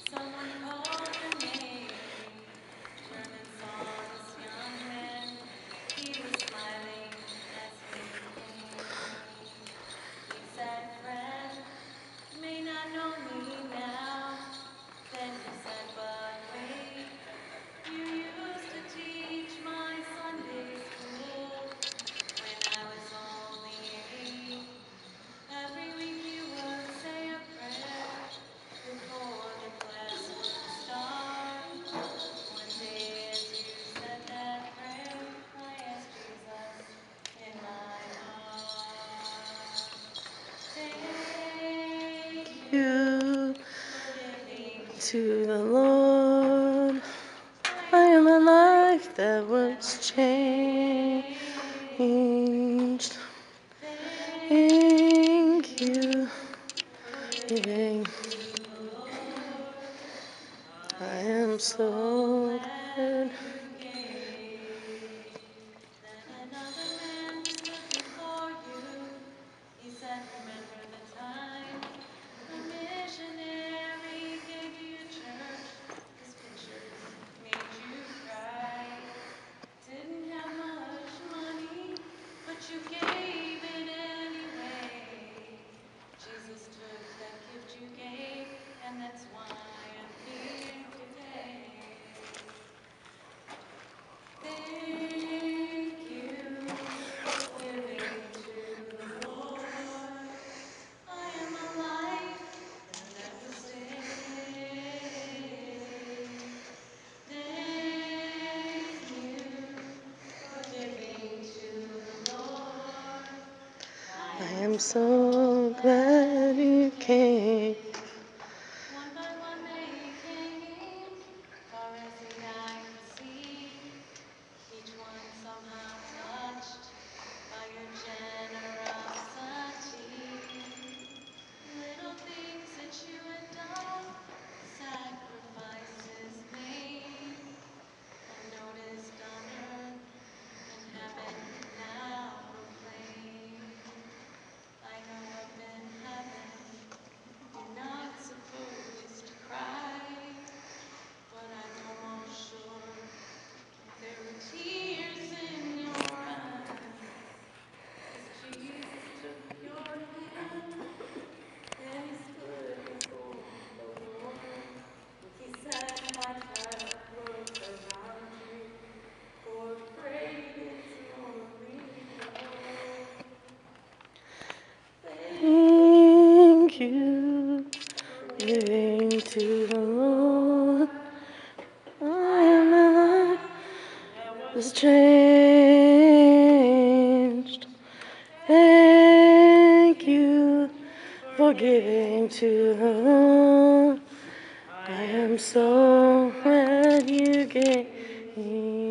Someone called your name. German saw this young man. He was smiling as he came. He said, "Friend, you may not know me now." Then he said, "But wait, you used to teach my Sunday school when I was only 8. Every week you would say a prayer before the class would start. One day as you said that prayer, I asked Jesus in my heart. Thank you for giving To the Lord, I am a life that was changed. Thank you for giving. I am so glad. Then another man stood before you. He said, "Remember the time a missionary gave you your church. His pictures made you cry. Didn't have much money, but you gave it anyway. Jesus took that gift you gave, and that's why I'm here today. Thank you for giving to the Lord. I am a life that was saved. Thank you for giving to the Lord. I am so glad you came. One by one they came, far as the eye could see. Each one somehow touched by your generosity. Little things that you had done, sacrifices made, unnoticed on earth and heaven now proclaim. I know up in heaven you're not supposed to cry, but I'm almost sure there were tears in your eyes as Jesus took your hand and he stood before the Lord. He said, "My child, look around you, for great is your reward." Thank you for giving to the Lord. I am a life was changed. Thank you for giving to the Lord. I am so glad you gave.